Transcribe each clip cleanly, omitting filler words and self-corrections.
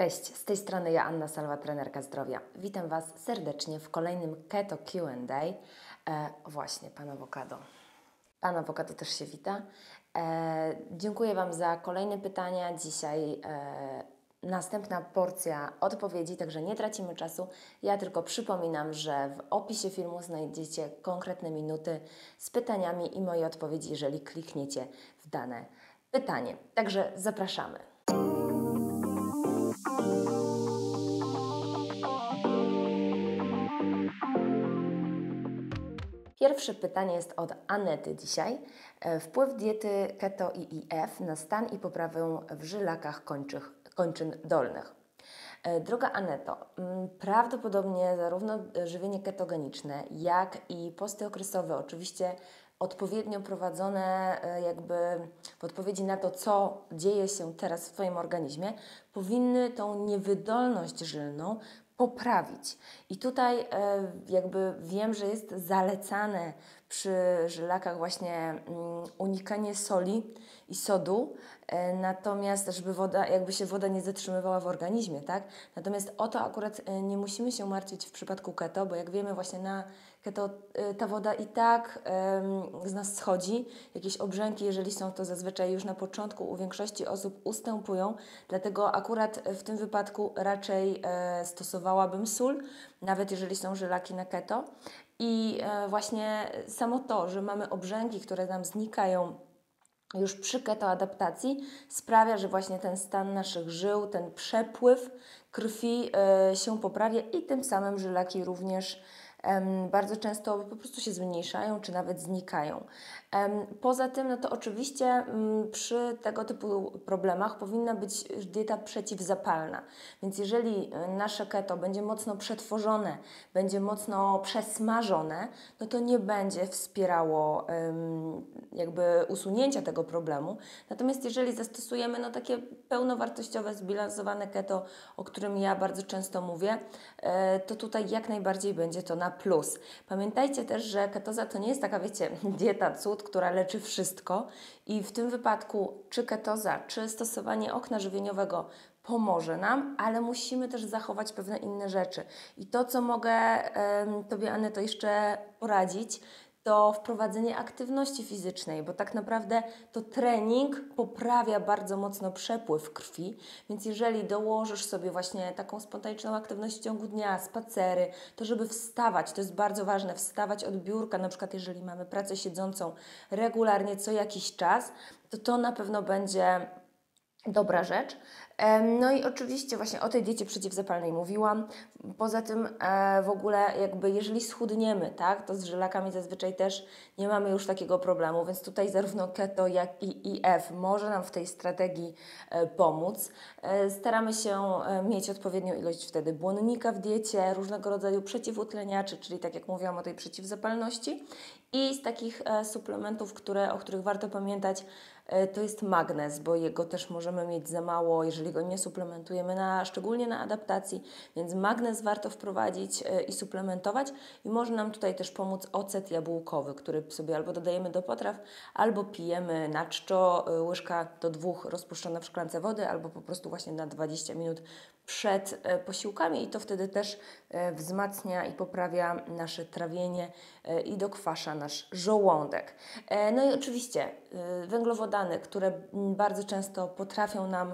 Cześć, z tej strony Joanna Salwa, trenerka zdrowia. Witam Was serdecznie w kolejnym Keto Q&A. Właśnie, Pan Awokado. Pan Awokado też się wita. Dziękuję Wam za kolejne pytania. Dzisiaj następna porcja odpowiedzi, także nie tracimy czasu. Ja tylko przypominam, że w opisie filmu znajdziecie konkretne minuty z pytaniami i moje odpowiedzi, jeżeli klikniecie w dane pytanie. Także zapraszamy. Pierwsze pytanie jest od Anety dzisiaj. Wpływ diety keto i IF na stan i poprawę w żylakach kończyn dolnych. Droga Aneto, prawdopodobnie zarówno żywienie ketogeniczne, jak i posty okresowe, oczywiście odpowiednio prowadzone jakby w odpowiedzi na to, co dzieje się teraz w Twoim organizmie, powinny tą niewydolność żylną poprawić. I tutaj jakby wiem, że jest zalecane przy żylakach właśnie unikanie soli i sodu, natomiast żeby jakby się woda nie zatrzymywała w organizmie, tak? Natomiast o to akurat nie musimy się martwić w przypadku keto, bo jak wiemy właśnie na keto ta woda i tak z nas schodzi. Jakieś obrzęki, jeżeli są, to zazwyczaj już na początku u większości osób ustępują, dlatego akurat w tym wypadku raczej stosowałabym sól, nawet jeżeli są żylaki na keto. I właśnie samo to, że mamy obrzęki, które nam znikają już przy ketoadaptacji, sprawia, że właśnie ten stan naszych żył, ten przepływ krwi się poprawia i tym samym żylaki również bardzo często po prostu się zmniejszają, czy nawet znikają. Poza tym, no to oczywiście przy tego typu problemach powinna być dieta przeciwzapalna. Więc jeżeli nasze keto będzie mocno przetworzone, będzie mocno przesmażone, no to nie będzie wspierało jakby usunięcia tego problemu. Natomiast jeżeli zastosujemy no takie pełnowartościowe, zbilansowane keto, o którym ja bardzo często mówię, to tutaj jak najbardziej będzie to na plus. Pamiętajcie też, że ketoza to nie jest taka, wiecie, dieta cud, która leczy wszystko i w tym wypadku czy ketoza, czy stosowanie okna żywieniowego pomoże nam, ale musimy też zachować pewne inne rzeczy. I to, co mogę Tobie, Anny, jeszcze poradzić, to wprowadzenie aktywności fizycznej, bo tak naprawdę to trening poprawia bardzo mocno przepływ krwi, więc jeżeli dołożysz sobie właśnie taką spontaniczną aktywność w ciągu dnia, spacery, to żeby wstawać, to jest bardzo ważne, wstawać od biurka, na przykład jeżeli mamy pracę siedzącą regularnie co jakiś czas, to na pewno będzie dobra rzecz. No i oczywiście właśnie o tej diecie przeciwzapalnej mówiłam. Poza tym w ogóle jakby jeżeli schudniemy, tak, to z żylakami zazwyczaj też nie mamy już takiego problemu, więc tutaj zarówno keto, jak i IF może nam w tej strategii pomóc. Staramy się mieć odpowiednią ilość wtedy błonnika w diecie, różnego rodzaju przeciwutleniaczy, czyli tak jak mówiłam o tej przeciwzapalności. I z takich suplementów, o których warto pamiętać, to jest magnez, bo jego też możemy mieć za mało, jeżeli go nie suplementujemy, szczególnie na adaptacji, więc magnez warto wprowadzić i suplementować i może nam tutaj też pomóc ocet jabłkowy, który sobie albo dodajemy do potraw, albo pijemy na czczo, łyżka do 2 rozpuszczona w szklance wody, albo po prostu właśnie na 20 minut przed posiłkami i to wtedy też wzmacnia i poprawia nasze trawienie i dokwasza nasz żołądek. No i oczywiście węglowodany, które bardzo często potrafią nam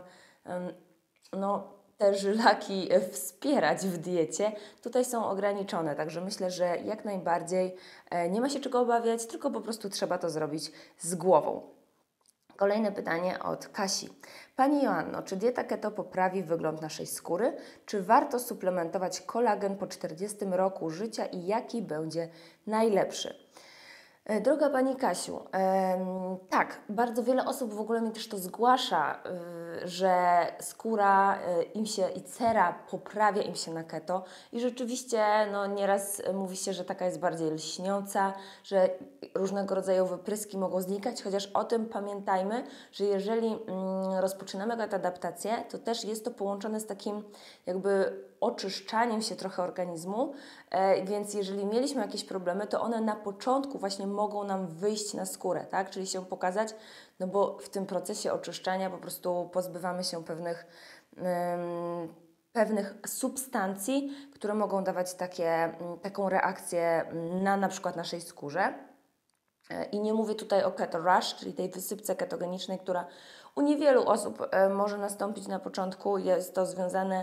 te żylaki wspierać w diecie, tutaj są ograniczone, także myślę, że jak najbardziej nie ma się czego obawiać, tylko po prostu trzeba to zrobić z głową. Kolejne pytanie od Kasi. Pani Joanno, czy dieta keto poprawi wygląd naszej skóry? Czy warto suplementować kolagen po 40 roku życia i jaki będzie najlepszy? Droga Pani Kasiu, tak, bardzo wiele osób w ogóle mi też to zgłasza, że skóra im się i cera poprawia im się na keto i rzeczywiście nieraz mówi się, że taka jest bardziej lśniąca, że różnego rodzaju wypryski mogą znikać, chociaż o tym pamiętajmy, że jeżeli rozpoczynamy adaptację, to też jest to połączone z takim jakby oczyszczaniem się trochę organizmu, więc jeżeli mieliśmy jakieś problemy, to one na początku właśnie mogą nam wyjść na skórę, tak? Czyli się pokazać, no bo w tym procesie oczyszczania po prostu pozbywamy się pewnych pewnych substancji, które mogą dawać taką reakcję na przykład naszej skórze. I nie mówię tutaj o keto rush, czyli tej wysypce ketogenicznej, która u niewielu osób może nastąpić na początku. Jest to związane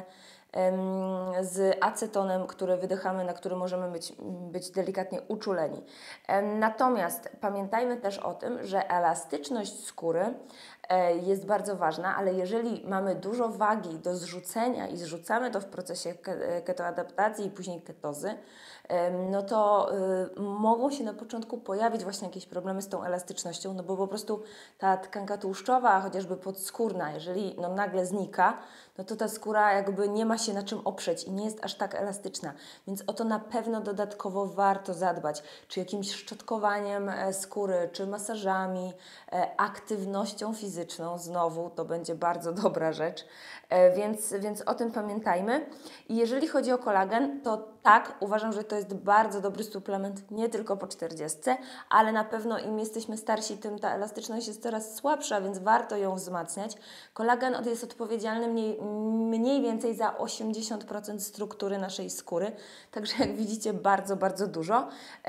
z acetonem, który wydychamy, na który możemy być delikatnie uczuleni. Natomiast pamiętajmy też o tym, że elastyczność skóry jest bardzo ważna, ale jeżeli mamy dużo wagi do zrzucenia i zrzucamy to w procesie ketoadaptacji i później ketozy, no to mogą się na początku pojawić właśnie jakieś problemy z tą elastycznością, no bo po prostu ta tkanka tłuszczowa, chociażby podskórna, jeżeli nagle znika, no to ta skóra jakby nie ma się na czym oprzeć i nie jest aż tak elastyczna. Więc o to na pewno dodatkowo warto zadbać, czy jakimś szczotkowaniem skóry, czy masażami, aktywnością fizyczną, znowu to będzie bardzo dobra rzecz, więc o tym pamiętajmy. I jeżeli chodzi o kolagen, to tak, uważam, że to jest bardzo dobry suplement, nie tylko po 40, ale na pewno im jesteśmy starsi, tym ta elastyczność jest coraz słabsza, więc warto ją wzmacniać. Kolagen jest odpowiedzialny mniej więcej za 80% struktury naszej skóry, także jak widzicie bardzo, bardzo dużo.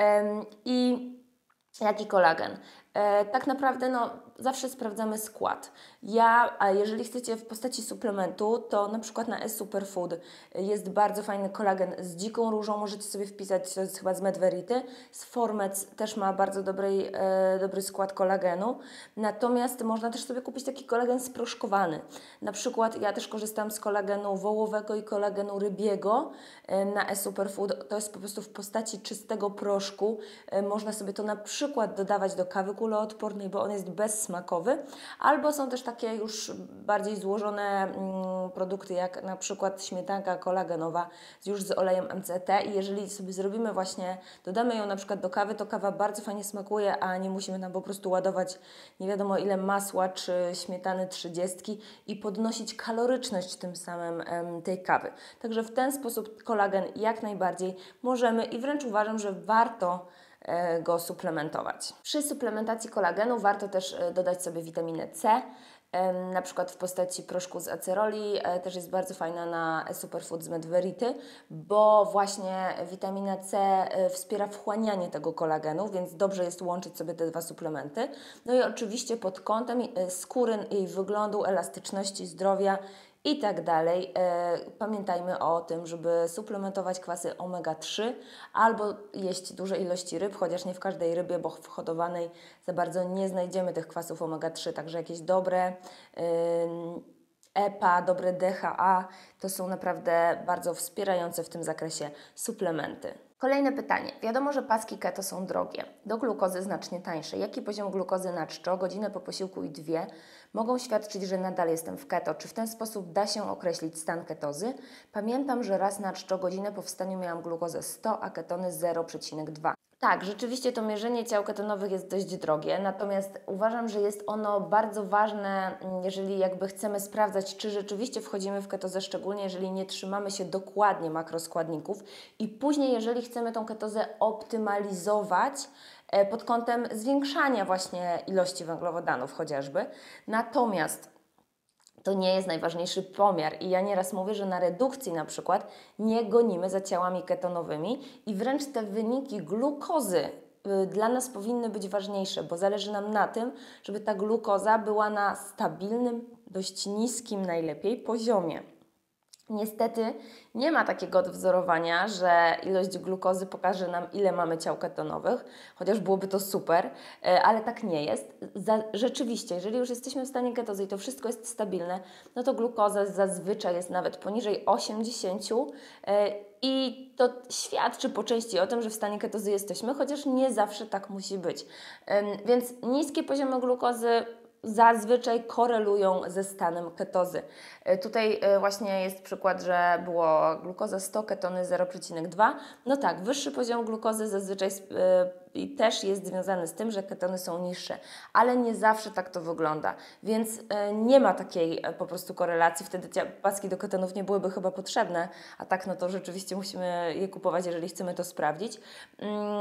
I jaki kolagen? Tak naprawdę zawsze sprawdzamy skład. A jeżeli chcecie w postaci suplementu, to na przykład na Superfood jest bardzo fajny kolagen z dziką różą, możecie sobie wpisać, to jest chyba z Medverity. Z Formec też ma bardzo dobry skład kolagenu. Natomiast można też sobie kupić taki kolagen sproszkowany. Na przykład ja też korzystam z kolagenu wołowego i kolagenu rybiego na Superfood. To jest po prostu w postaci czystego proszku. Można sobie to na przykład dodawać do kawy kuloodpornej, bo on jest bezsmakowy, albo są też takie już bardziej złożone produkty, jak na przykład śmietanka kolagenowa już z olejem MCT i jeżeli sobie zrobimy dodamy ją na przykład do kawy, to kawa bardzo fajnie smakuje, a nie musimy tam po prostu ładować nie wiadomo ile masła czy śmietany 30 i podnosić kaloryczność tym samym tej kawy. Także w ten sposób kolagen jak najbardziej możemy i wręcz uważam, że warto go suplementować. Przy suplementacji kolagenu warto też dodać sobie witaminę C, na przykład w postaci proszku z aceroli, też jest bardzo fajna na Superfood z Medverity, bo właśnie witamina C wspiera wchłanianie tego kolagenu, więc dobrze jest łączyć sobie te dwa suplementy. No i oczywiście pod kątem skóry, jej wyglądu, elastyczności, zdrowia i tak dalej. Pamiętajmy o tym, żeby suplementować kwasy omega-3 albo jeść duże ilości ryb, chociaż nie w każdej rybie, bo w hodowanej za bardzo nie znajdziemy tych kwasów omega-3, także jakieś dobre EPA, dobre DHA to są naprawdę bardzo wspierające w tym zakresie suplementy. Kolejne pytanie. Wiadomo, że paski keto są drogie. Do glukozy znacznie tańsze. Jaki poziom glukozy na czczo, godzinę po posiłku i 2 mogą świadczyć, że nadal jestem w keto? Czy w ten sposób da się określić stan ketozy? Pamiętam, że raz na czczo godzinę po wstaniu miałam glukozę 100, a ketony 0,2. Tak, rzeczywiście to mierzenie ciał ketonowych jest dość drogie, natomiast uważam, że jest ono bardzo ważne, jeżeli chcemy sprawdzać, czy rzeczywiście wchodzimy w ketozę, szczególnie jeżeli nie trzymamy się dokładnie makroskładników i później, jeżeli chcemy tą ketozę optymalizować pod kątem zwiększania właśnie ilości węglowodanów chociażby. Natomiast to nie jest najważniejszy pomiar i ja nieraz mówię, że na redukcji na przykład nie gonimy za ciałami ketonowymi i wręcz te wyniki glukozy dla nas powinny być ważniejsze, bo zależy nam na tym, żeby ta glukoza była na stabilnym, dość niskim najlepiej poziomie. Niestety nie ma takiego odwzorowania, że ilość glukozy pokaże nam, ile mamy ciał ketonowych, chociaż byłoby to super, ale tak nie jest. Rzeczywiście, jeżeli już jesteśmy w stanie ketozy i to wszystko jest stabilne, no to glukoza zazwyczaj jest nawet poniżej 80 i to świadczy po części o tym, że w stanie ketozy jesteśmy, chociaż nie zawsze tak musi być. Więc niskie poziomy glukozy zazwyczaj korelują ze stanem ketozy. Tutaj właśnie jest przykład, że było glukoza 100, ketony 0,2. No tak, wyższy poziom glukozy zazwyczaj też jest związany z tym, że ketony są niższe, ale nie zawsze tak to wygląda, więc nie ma takiej po prostu korelacji, wtedy paski do ketonów nie byłyby chyba potrzebne, a tak no to rzeczywiście musimy je kupować, jeżeli chcemy to sprawdzić,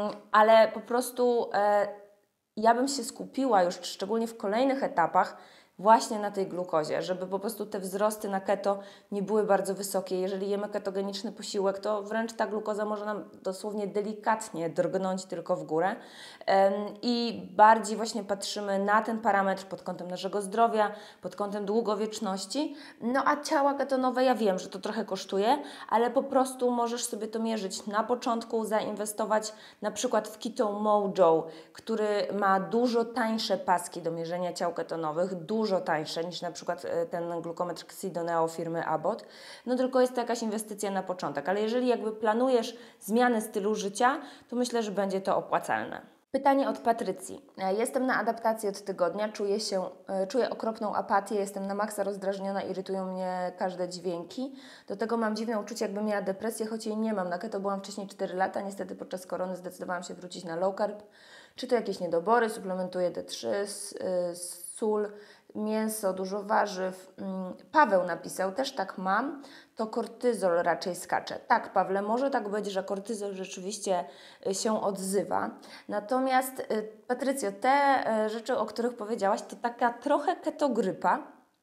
ale po prostu ja bym się skupiła już szczególnie w kolejnych etapach właśnie na tej glukozie, żeby po prostu te wzrosty na keto nie były bardzo wysokie. Jeżeli jemy ketogeniczny posiłek, to wręcz ta glukoza może nam dosłownie delikatnie drgnąć tylko w górę i bardziej właśnie patrzymy na ten parametr pod kątem naszego zdrowia, pod kątem długowieczności. No a ciała ketonowe, ja wiem, że to trochę kosztuje, ale po prostu możesz sobie to mierzyć na początku, zainwestować na przykład w Keto Mojo, który ma dużo tańsze paski do mierzenia ciał ketonowych, dużo tańsze niż na przykład ten glukometr Xidoneo firmy Abbott. No tylko jest to jakaś inwestycja na początek, ale jeżeli jakby planujesz zmianę stylu życia, to myślę, że będzie to opłacalne. Pytanie od Patrycji. Jestem na adaptacji od tygodnia, czuję okropną apatię, jestem na maksa rozdrażniona, irytują mnie każde dźwięki. Do tego mam dziwne uczucie, jakbym miała depresję, choć jej nie mam. Na keto byłam wcześniej 4 lata, niestety podczas korony zdecydowałam się wrócić na low carb. Czy to jakieś niedobory? Suplementuję D3, sól, mięso, dużo warzyw. Paweł napisał, też tak mam, to kortyzol raczej skacze. Tak, Pawle, może tak być, że kortyzol rzeczywiście się odzywa. Natomiast Patrycjo, te rzeczy, o których powiedziałaś, to taka trochę ketogrypa,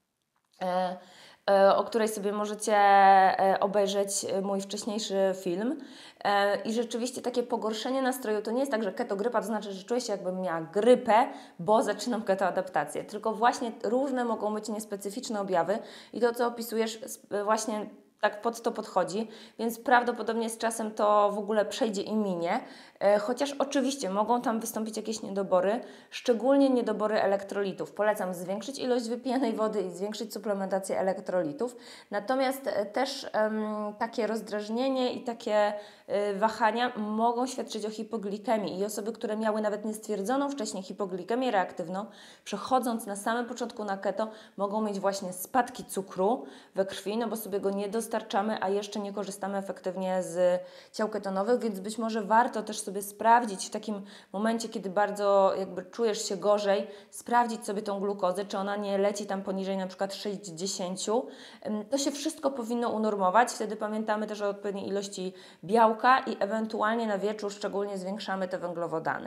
o której sobie możecie obejrzeć mój wcześniejszy film. I rzeczywiście takie pogorszenie nastroju to nie jest tak, że ketogrypa to znaczy, że czuję się jakbym miała grypę, bo zaczynam ketoadaptację. Tylko właśnie różne mogą być niespecyficzne objawy i to, co opisujesz, właśnie tak pod to podchodzi, więc prawdopodobnie z czasem to w ogóle przejdzie i minie, chociaż oczywiście mogą tam wystąpić jakieś niedobory, szczególnie niedobory elektrolitów. Polecam zwiększyć ilość wypijanej wody i zwiększyć suplementację elektrolitów, natomiast też takie rozdrażnienie i takie wahania mogą świadczyć o hipoglikemii i osoby, które miały nawet niestwierdzoną wcześniej hipoglikemię reaktywną, przechodząc na samym początku na keto, mogą mieć właśnie spadki cukru we krwi, no bo sobie go nie dostarczamy, a jeszcze nie korzystamy efektywnie z ciał ketonowych, więc być może warto też sobie sprawdzić w takim momencie, kiedy bardzo jakby czujesz się gorzej, sprawdzić sobie tą glukozę, czy ona nie leci tam poniżej na przykład 60. To się wszystko powinno unormować, wtedy pamiętamy też o odpowiedniej ilości białka i ewentualnie na wieczór szczególnie zwiększamy te węglowodany.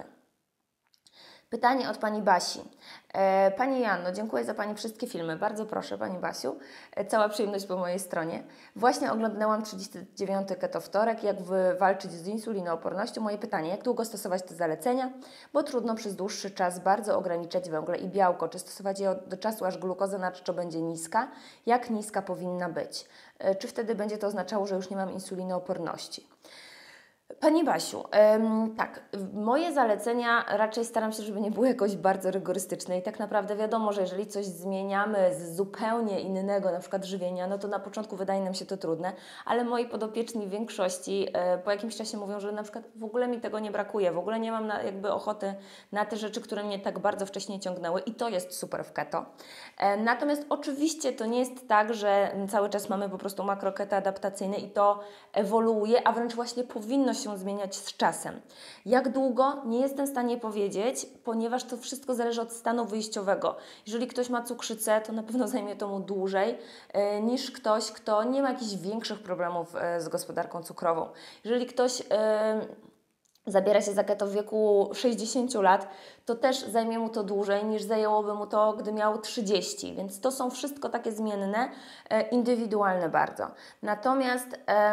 Pytanie od Pani Basi. Pani Janno, dziękuję za Pani wszystkie filmy. Bardzo proszę Pani Basiu. Cała przyjemność po mojej stronie. Właśnie oglądałam 39. Keto Wtorek, jak walczyć z insulinoopornością. Moje pytanie, jak długo stosować te zalecenia? Bo trudno przez dłuższy czas bardzo ograniczać węgle i białko. Czy stosować je do czasu, aż glukoza na czczo będzie niska? Jak niska powinna być? Czy wtedy będzie to oznaczało, że już nie mam insulinooporności? Pani Basiu, tak, moje zalecenia raczej staram się, żeby nie były jakoś bardzo rygorystyczne i tak naprawdę wiadomo, że jeżeli coś zmieniamy z zupełnie innego, na przykład żywienia, no to na początku wydaje nam się to trudne, ale moi podopieczni w większości po jakimś czasie mówią, że na przykład w ogóle mi tego nie brakuje, w ogóle nie mam jakby ochoty na te rzeczy, które mnie tak bardzo wcześniej ciągnęły i to jest super w keto. Natomiast oczywiście to nie jest tak, że cały czas mamy po prostu makroketo adaptacyjne i to ewoluuje, a wręcz właśnie powinno się zmieniać z czasem. Jak długo? Nie jestem w stanie powiedzieć, ponieważ to wszystko zależy od stanu wyjściowego. Jeżeli ktoś ma cukrzycę, to na pewno zajmie to mu dłużej niż ktoś, kto nie ma jakichś większych problemów z gospodarką cukrową. Jeżeli ktoś zabiera się za keto w wieku 60 lat, to też zajmie mu to dłużej niż zajęłoby mu to, gdy miał 30. Więc to są wszystko takie zmienne, indywidualne bardzo. Natomiast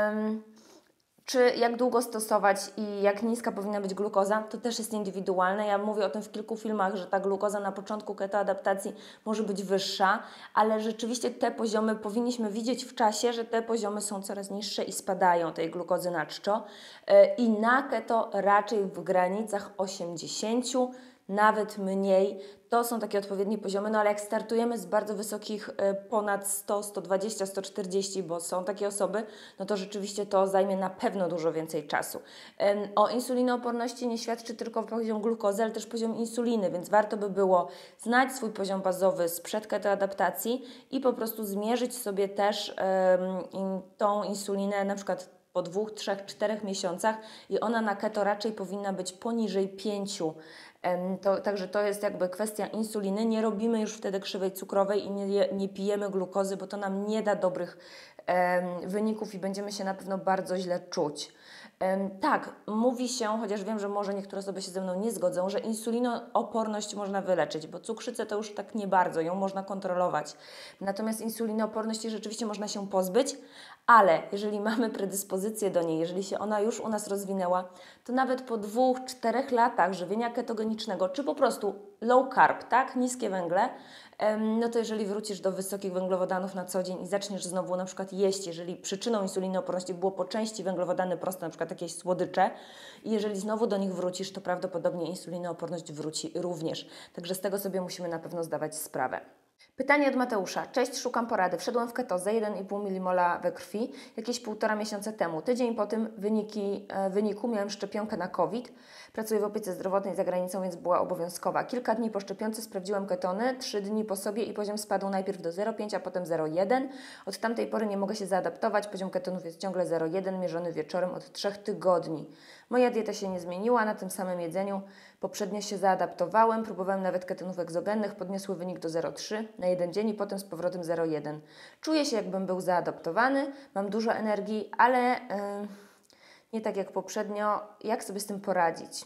czy jak długo stosować i jak niska powinna być glukoza, to też jest indywidualne. Ja mówię o tym w kilku filmach, że ta glukoza na początku ketoadaptacji może być wyższa, ale rzeczywiście te poziomy powinniśmy widzieć w czasie, że te poziomy są coraz niższe i spadają tej glukozy na czczo. I na keto raczej w granicach 80, nawet mniej. To są takie odpowiednie poziomy, no ale jak startujemy z bardzo wysokich ponad 100, 120, 140, bo są takie osoby, no to rzeczywiście to zajmie na pewno dużo więcej czasu. O insulinooporności nie świadczy tylko poziom glukozy, ale też poziom insuliny, więc warto by było znać swój poziom bazowy sprzed ketoadaptacji i po prostu zmierzyć sobie też tą insulinę na przykład po 2, 3, 4 miesiącach i ona na keto raczej powinna być poniżej 5. Także to jest jakby kwestia insuliny. Nie robimy już wtedy krzywej cukrowej i nie pijemy glukozy, bo to nam nie da dobrych wyników i będziemy się na pewno bardzo źle czuć. Tak, mówi się, chociaż wiem, że może niektóre osoby się ze mną nie zgodzą, że insulinooporność można wyleczyć, bo cukrzycę to już tak nie bardzo, ją można kontrolować. Natomiast insulinooporności rzeczywiście można się pozbyć, ale jeżeli mamy predyspozycję do niej, jeżeli się ona już u nas rozwinęła, to nawet po 2-4 latach żywienia ketogenicznego, czy po prostu low carb, tak, niskie węgle, no to jeżeli wrócisz do wysokich węglowodanów na co dzień i zaczniesz znowu na przykład jeść, jeżeli przyczyną insulinooporności było po części węglowodany proste, na przykład jakieś słodycze, i jeżeli znowu do nich wrócisz, to prawdopodobnie insulinooporność wróci również. Także z tego sobie musimy na pewno zdawać sprawę. Pytanie od Mateusza. Cześć, szukam porady. Wszedłem w ketozę 1,5 mmol we krwi jakieś 1,5 miesiąca temu. Tydzień po tym wyniku miałem szczepionkę na COVID. Pracuję w opiece zdrowotnej za granicą, więc była obowiązkowa. Kilka dni po szczepionce sprawdziłem ketony, 3 dni po sobie i poziom spadł najpierw do 0,5, a potem 0,1. Od tamtej pory nie mogę się zaadaptować. Poziom ketonów jest ciągle 0,1, mierzony wieczorem od 3 tygodni. Moja dieta się nie zmieniła, na tym samym jedzeniu poprzednio się zaadaptowałem, próbowałem nawet ketonów egzogennych, podniosły wynik do 0,3 na jeden dzień i potem z powrotem 0,1. Czuję się, jakbym był zaadaptowany, mam dużo energii, ale nie tak jak poprzednio. Jak sobie z tym poradzić?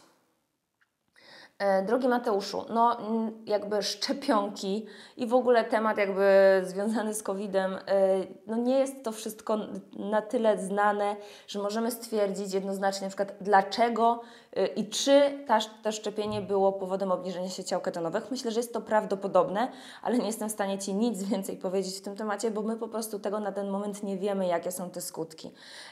Drogi Mateuszu, no jakby szczepionki i w ogóle temat jakby związany z COVID-em, no nie jest to wszystko na tyle znane, że możemy stwierdzić jednoznacznie na przykład dlaczego i czy to szczepienie było powodem obniżenia się ciał ketonowych. Myślę, że jest to prawdopodobne, ale nie jestem w stanie Ci nic więcej powiedzieć w tym temacie, bo my po prostu tego na ten moment nie wiemy, jakie są te skutki.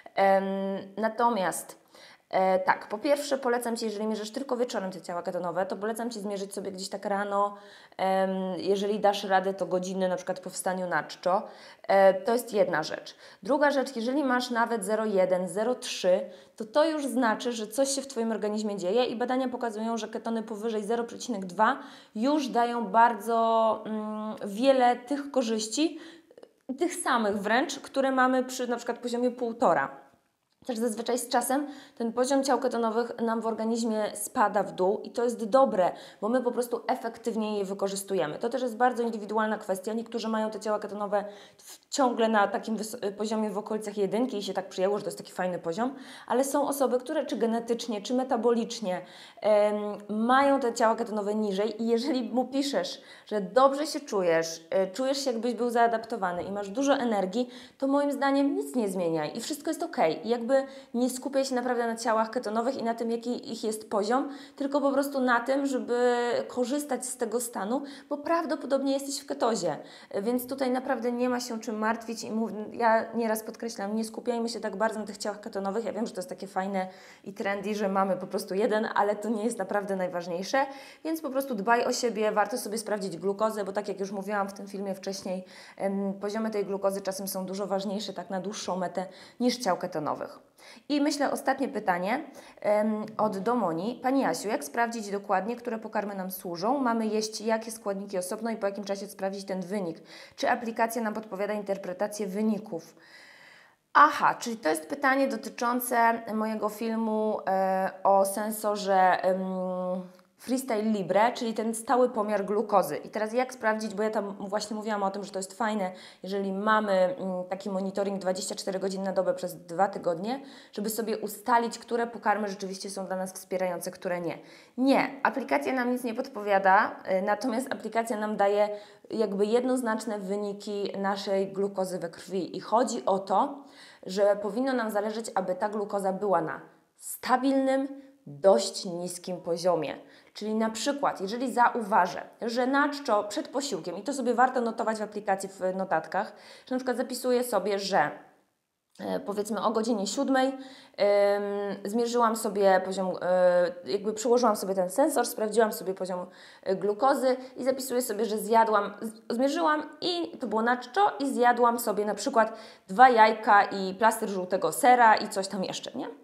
Natomiast tak, po pierwsze polecam Ci, jeżeli mierzysz tylko wieczorem te ciała ketonowe, to polecam Ci zmierzyć sobie gdzieś tak rano, jeżeli dasz radę, to godziny na przykład po wstaniu na czczo. To jest jedna rzecz. Druga rzecz, jeżeli masz nawet 0,1, 0,3, to już znaczy, że coś się w Twoim organizmie dzieje i badania pokazują, że ketony powyżej 0,2 już dają bardzo wiele tych korzyści, tych samych wręcz, które mamy przy na przykład poziomie 1,5. Też zazwyczaj z czasem ten poziom ciał ketonowych nam w organizmie spada w dół i to jest dobre, bo my po prostu efektywnie je wykorzystujemy. To też jest bardzo indywidualna kwestia. Niektórzy mają te ciała ketonowe ciągle na takim poziomie w okolicach 1 i się tak przyjęło, że to jest taki fajny poziom, ale są osoby, które czy genetycznie, czy metabolicznie mają te ciała ketonowe niżej i jeżeli mu piszesz, że dobrze się czujesz się jakbyś był zaadaptowany i masz dużo energii, to moim zdaniem nic nie zmieniaj i wszystko jest okej. I jakby nie skupiaj się naprawdę na ciałach ketonowych i na tym, jaki ich jest poziom, tylko po prostu na tym, żeby korzystać z tego stanu, bo prawdopodobnie jesteś w ketozie. Więc tutaj naprawdę nie ma się czym martwić i ja nieraz podkreślam, nie skupiajmy się tak bardzo na tych ciałach ketonowych. Ja wiem, że to jest takie fajne i trendy, że mamy po prostu jeden, ale to nie jest naprawdę najważniejsze, więc po prostu dbaj o siebie, warto sobie sprawdzić glukozę, bo tak jak już mówiłam w tym filmie wcześniej, poziomy tej glukozy czasem są dużo ważniejsze tak na dłuższą metę niż ciał ketonowych. I myślę ostatnie pytanie od Domoni. Pani Jasiu, jak sprawdzić dokładnie, które pokarmy nam służą? Mamy jeść jakie składniki osobno i po jakim czasie sprawdzić ten wynik? Czy aplikacja nam podpowiada interpretację wyników? Aha, czyli to jest pytanie dotyczące mojego filmu o sensorze Freestyle Libre, czyli ten stały pomiar glukozy. I teraz jak sprawdzić, bo ja tam właśnie mówiłam o tym, że to jest fajne, jeżeli mamy taki monitoring 24 godziny na dobę przez 2 tygodnie, żeby sobie ustalić, które pokarmy rzeczywiście są dla nas wspierające, które nie. Nie, aplikacja nam nic nie podpowiada, natomiast aplikacja nam daje jakby jednoznaczne wyniki naszej glukozy we krwi i chodzi o to, że powinno nam zależeć, aby ta glukoza była na stabilnym, dość niskim poziomie. Czyli na przykład, jeżeli zauważę, że na czczo przed posiłkiem, i to sobie warto notować w aplikacji w notatkach, że na przykład zapisuję sobie, że powiedzmy o godzinie 7 zmierzyłam sobie poziom, jakby przyłożyłam sobie ten sensor, sprawdziłam sobie poziom glukozy i zapisuję sobie, że zmierzyłam i to było na czczo i zjadłam sobie na przykład 2 jajka i plaster żółtego sera i coś tam jeszcze, nie?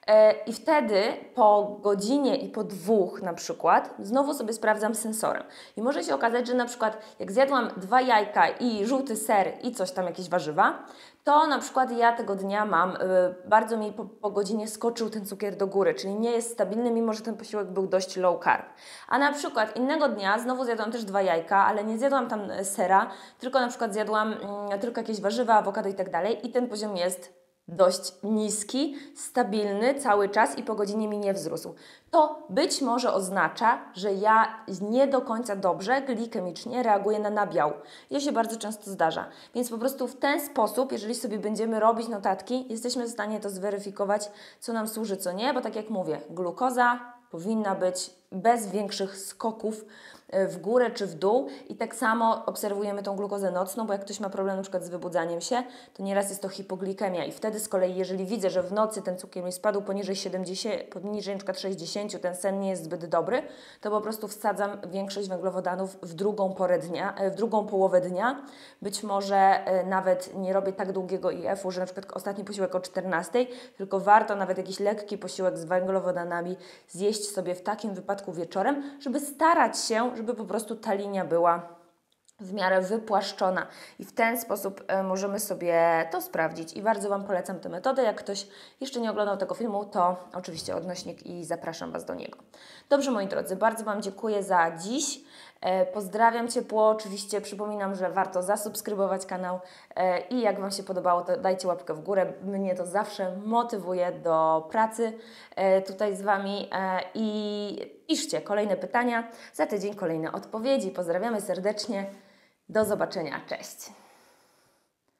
I wtedy po godzinie i po 2 na przykład znowu sobie sprawdzam sensorem. I może się okazać, że na przykład jak zjadłam 2 jajka i żółty ser i coś tam, jakieś warzywa, to na przykład ja tego dnia mam, bardzo mi po godzinie skoczył ten cukier do góry, czyli nie jest stabilny, mimo że ten posiłek był dość low carb. A na przykład innego dnia znowu zjadłam też 2 jajka, ale nie zjadłam tam sera, tylko na przykład zjadłam tylko jakieś warzywa, awokado i tak dalej i ten poziom jest dość niski, stabilny cały czas i po godzinie mi nie wzrósł. To być może oznacza, że ja nie do końca dobrze glikemicznie reaguję na nabiał. I to się bardzo często zdarza. Więc po prostu w ten sposób, jeżeli sobie będziemy robić notatki, jesteśmy w stanie to zweryfikować, co nam służy, co nie, bo tak jak mówię, glukoza powinna być bez większych skoków w górę czy w dół i tak samo obserwujemy tą glukozę nocną, bo jak ktoś ma problem na przykład z wybudzaniem się, to nieraz jest to hipoglikemia i wtedy z kolei, jeżeli widzę, że w nocy ten cukier mi spadł poniżej 70, poniżej np. 60, ten sen nie jest zbyt dobry, to po prostu wsadzam większość węglowodanów w drugą porę dnia, w drugą połowę dnia. Być może nawet nie robię tak długiego IF-u, że na przykład ostatni posiłek o 14, tylko warto nawet jakiś lekki posiłek z węglowodanami zjeść sobie w takim wypadku wieczorem, żeby starać się, żeby po prostu ta linia była w miarę wypłaszczona i w ten sposób możemy sobie to sprawdzić i bardzo Wam polecam tę metodę. Jak ktoś jeszcze nie oglądał tego filmu, to oczywiście odnośnik i zapraszam Was do niego. Dobrze, moi drodzy, bardzo Wam dziękuję za dziś. Pozdrawiam ciepło, oczywiście przypominam, że warto zasubskrybować kanał i jak Wam się podobało, to dajcie łapkę w górę. Mnie to zawsze motywuje do pracy tutaj z Wami i piszcie kolejne pytania, za tydzień kolejne odpowiedzi. Pozdrawiamy serdecznie, do zobaczenia, cześć!